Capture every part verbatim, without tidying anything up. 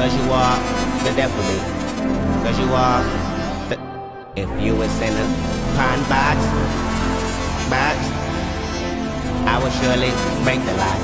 cause you are the death of me. Cause you are the... If you was in a pine box, box, I would surely break the lock.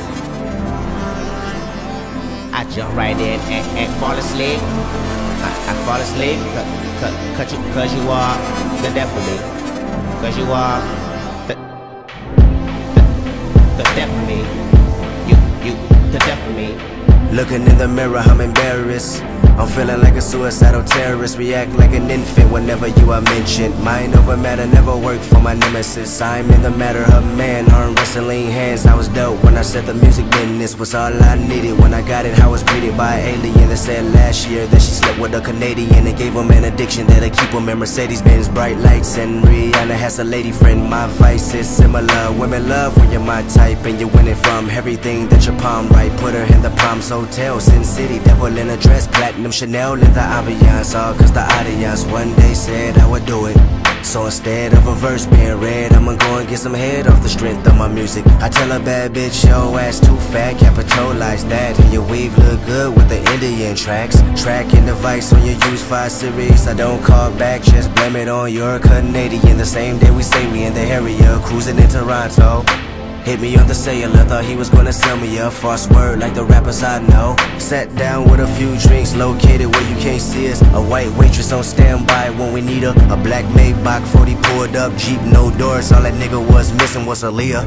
I jump right in and, and fall asleep. I, I fall asleep cause, cause, you, cause you are the death of me. Cause you are the, the, the death of me. You, you, the death of me. Looking in the mirror, I'm embarrassed. I'm feeling like a suicidal terrorist. React like an infant whenever you are mentioned. Mind over matter never worked for my nemesis. I'm in the matter of man, arm wrestling hands. I was dope when I said the music business was all I needed. When I got it, I was greeted by an alien that said last year that she slept with a Canadian and gave him an addiction that'll keep him in Mercedes-Benz bright lights. And Rihanna has a lady friend. My vice is similar. Women love when you're my type and you're winning from everything that your palm right. Put her in the Palms Hotel, Sin City, devil in a dress, platinum Chanel in the ambiance, all cause the audience one day said I would do it. So instead of a verse being read, I'ma go and get some head off the strength of my music. I tell a bad bitch, yo ass too fat, capitalize that. And your weave look good with the Indian tracks. Tracking device on your use five series, I don't call back, just blame it on your Canadian. The same day we say we in the area, cruising in Toronto. Hit me on the cellular, thought he was gonna sell me a false word like the rappers I know. Sat down with a few drinks, located where you can't see us. A white waitress on standby when we need her. A black Maybach forty pulled up, Jeep no doors. All that nigga was missing was Aaliyah.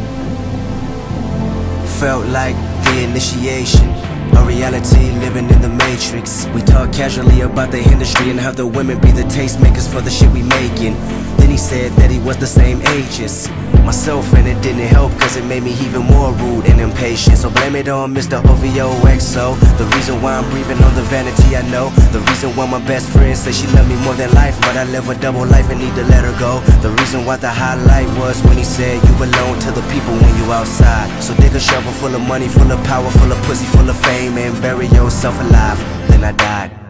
Felt like the initiation, a reality living in the matrix. We talk casually about the industry and how the women be the tastemakers for the shit we making. Then he said that he was the same age as myself, and it didn't help cause it made me even more rude and impatient. So blame it on Mister O V O X O. The reason why I'm breathing on the vanity I know. The reason why my best friend said she loved me more than life, but I live a double life and need to let her go. The reason why the highlight was when he said you belong to the people when you outside. So dig a shovel full of money, full of power, full of pussy, full of fame, and bury yourself alive. Then I died.